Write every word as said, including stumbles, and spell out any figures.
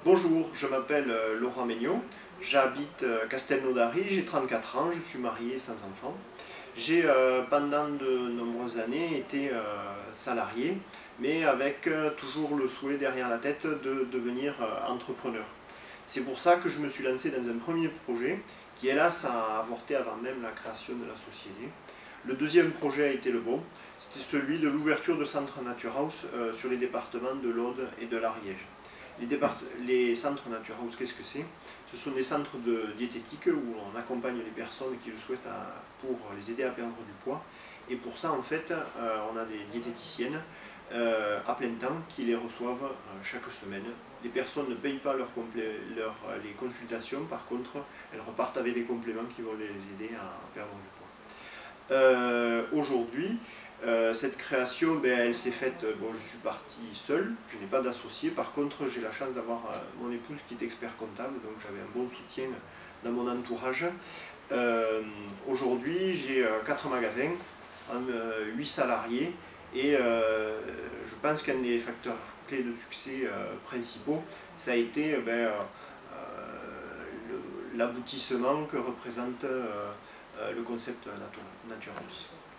Bonjour, je m'appelle euh, Laurent Megnaud, j'habite euh, Castelnaudary, j'ai trente-quatre ans, je suis marié sans enfant. J'ai euh, pendant de nombreuses années été euh, salarié, mais avec euh, toujours le souhait derrière la tête de devenir euh, entrepreneur. C'est pour ça que je me suis lancé dans un premier projet qui, hélas, a avorté avant même la création de la société. Le deuxième projet a été le bon, c'était celui de l'ouverture de centres Nature House euh, sur les départements de l'Aude et de l'Ariège. Les, départ les centres Nature House, qu'est-ce que c'est? Ce sont des centres de diététique où on accompagne les personnes qui le souhaitent à, pour les aider à perdre du poids. Et pour ça, en fait, euh, on a des diététiciennes euh, à plein temps qui les reçoivent euh, chaque semaine. Les personnes ne payent pas leur leur, euh, les consultations, par contre, elles repartent avec des compléments qui vont les aider à perdre du poids. Euh, Aujourd'hui, euh, cette création, ben, elle s'est faite, bon, je suis parti seul, je n'ai pas d'associé, par contre j'ai la chance d'avoir euh, mon épouse qui est expert comptable, donc j'avais un bon soutien dans mon entourage. Euh, Aujourd'hui, j'ai euh, quatre magasins, euh, huit salariés, et euh, je pense qu'un des facteurs clés de succès euh, principaux, ça a été ben, euh, l'aboutissement que représente euh, le concept Nature House.